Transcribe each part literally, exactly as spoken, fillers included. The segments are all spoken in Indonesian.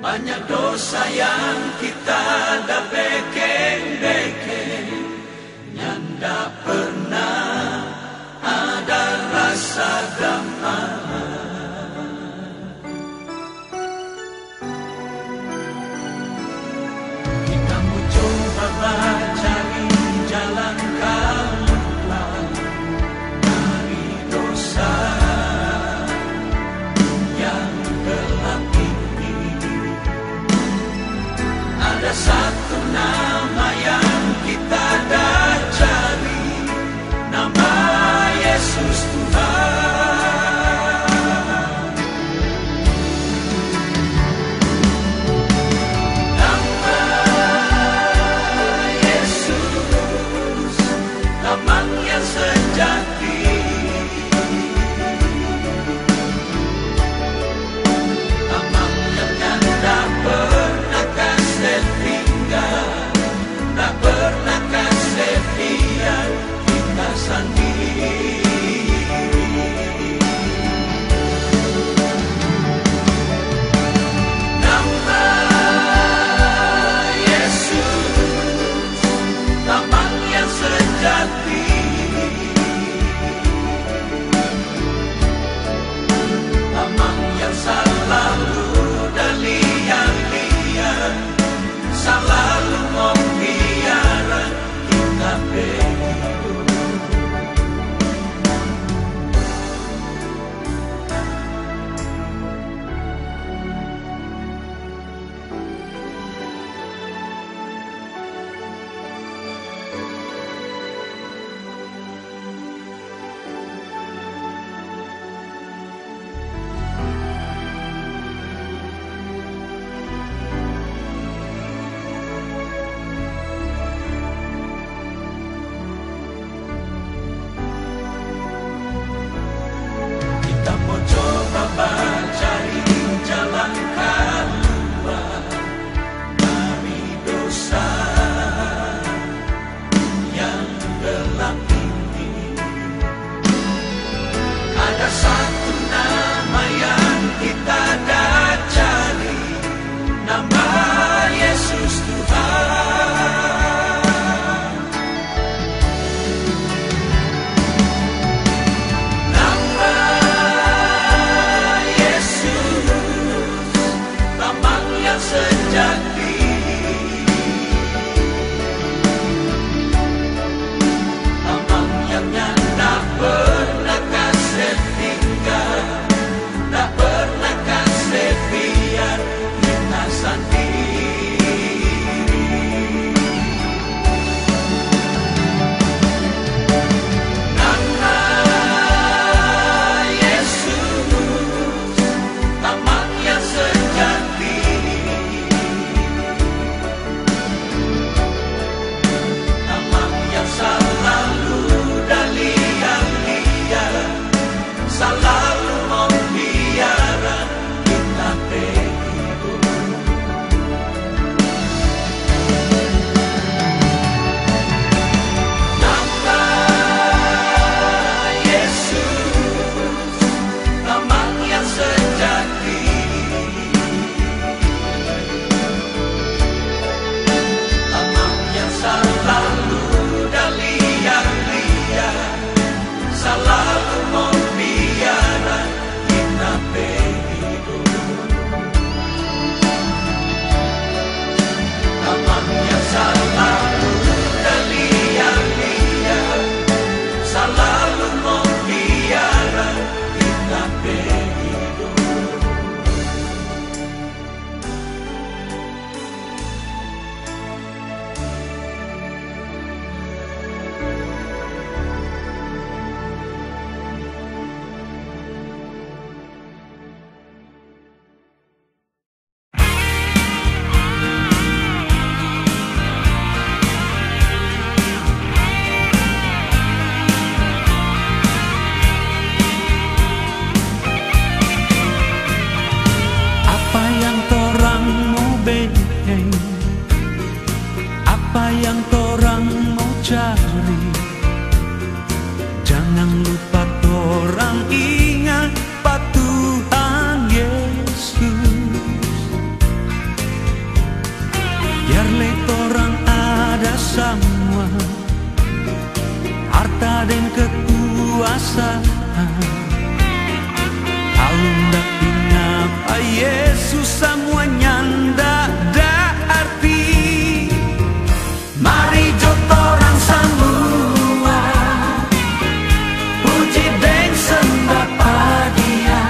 Banyak dosa yang kita dah beken-beken, nyanda pernah ada rasa damai. Kita mau coba mencari jalan keluar dari dosa yang gelap ini. Ada satu nama yang kita dah cari, nama Yesus Tuhan. Nama Yesus, nama yang sejati, nama yang nyanda pernah kasih tinggal, tak pernah kasih biar kita sendiri. Nama Yesus, nama yang sejati, nama yang selalu dalian-lian, selalu membiara kita berhidup. Kita mau coba mencari jalan keluar dari dosa yang gelap ini. Ada satu nama yang kita dah cari, nama Yesus Tuhan. Nama Yesus, nama yang sejati, nama yang nyanda pernah kasih tinggal, tak pernah kasih biar kita sendiri. Nama Yesus, nama yang sejati, nama yang selalu dalian-lian, selalu membiara kita berhidup. Nama Yesus, nama yang sejati, nama yang selalu dalian-lian, selalu membiara kita berhidup. Nama yang selalu dalian-lian, selalu membiara kita berhidup. Apa yang torang mau bikin, apa yang torang mau cari, jangan lupa torang ingat Pak Tuhan Yesus. dan kekuasaan. Kalau ndak ingat Yesus semuanya ndak ada arti. Mari jot orang semua puji dan sembah Dia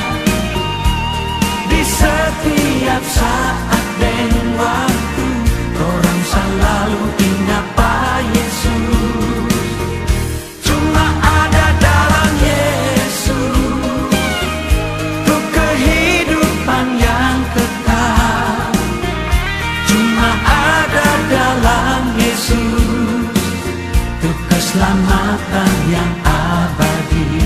di setiap saat dan waktu. Orang selalu ingat Pak Yesus, cuma ada dalam Yesus untuk kehidupan yang kekal. Cuma ada dalam Yesus untuk keselamatan yang abadi.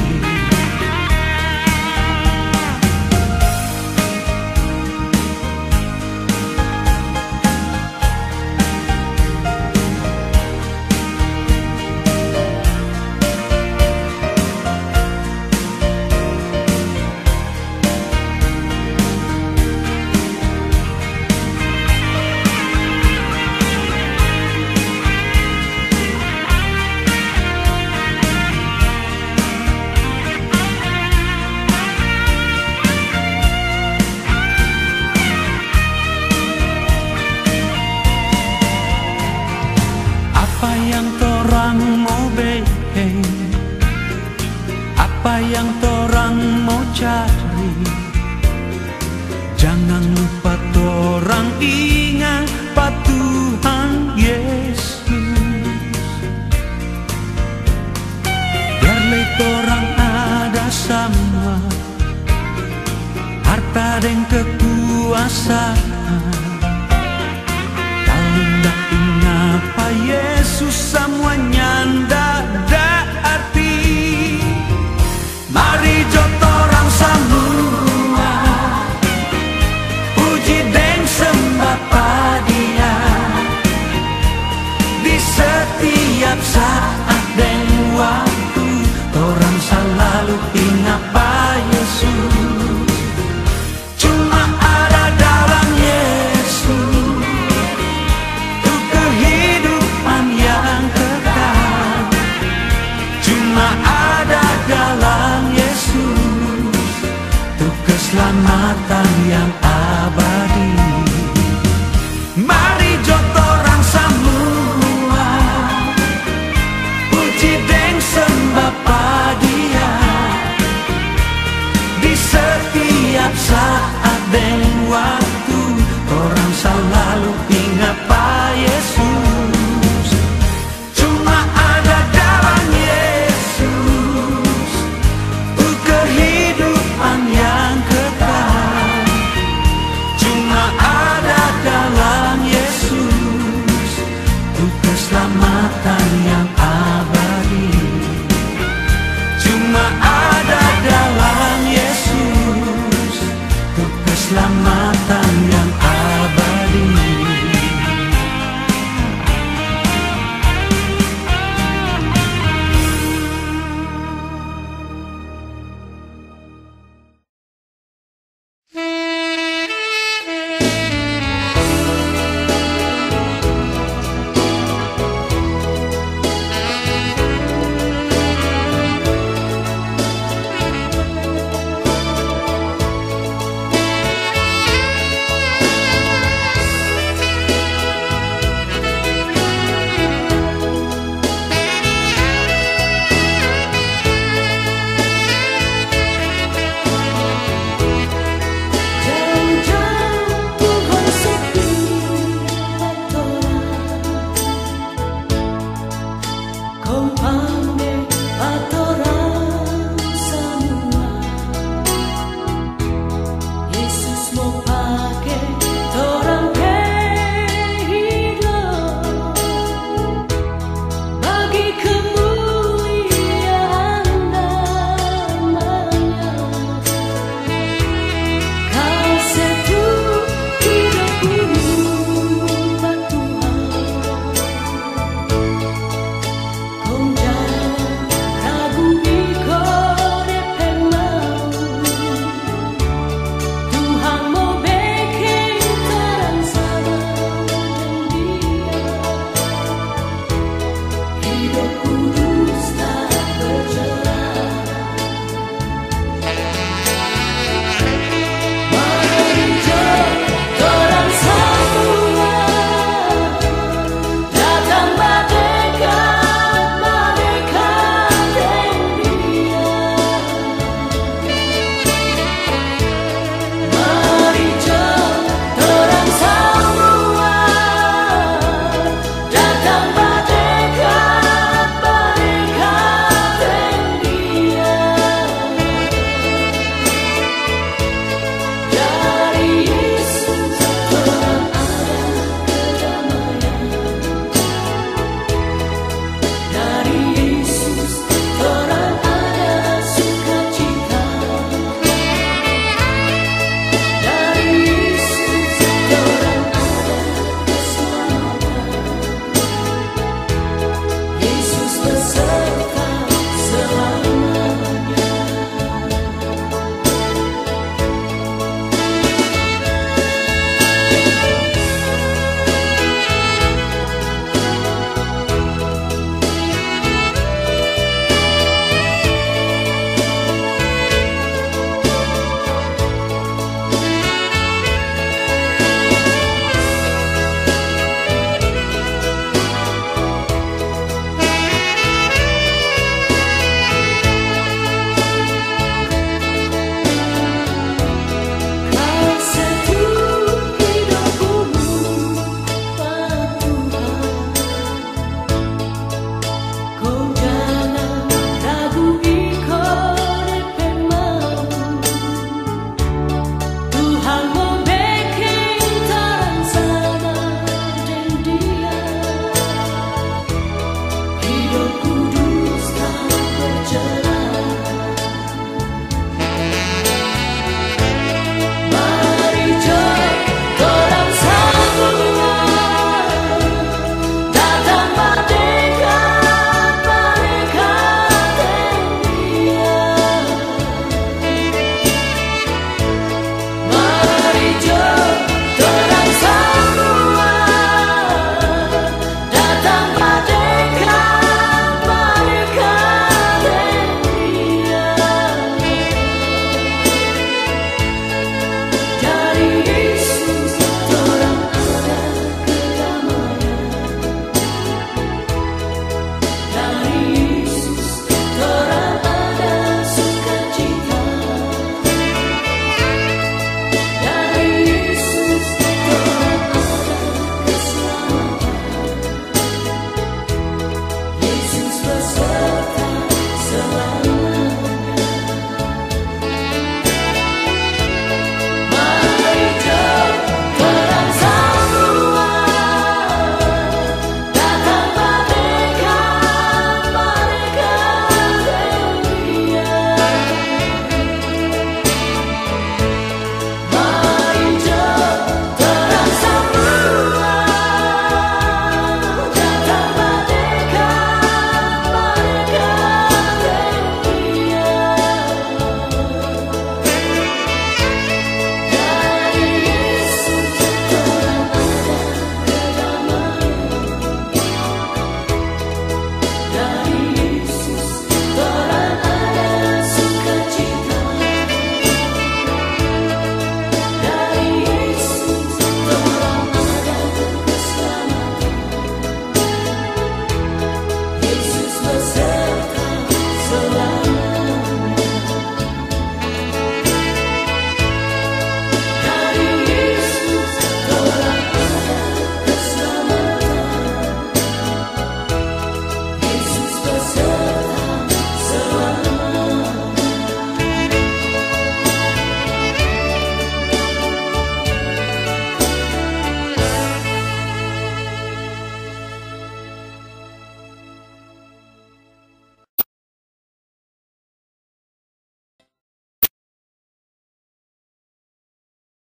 Apa yang torang mau bikin, apa yang torang mau cari, jangan lupa torang ingat Pak Tuhan Yesus. Biarlah torang ada sama harta dan kekuasaan.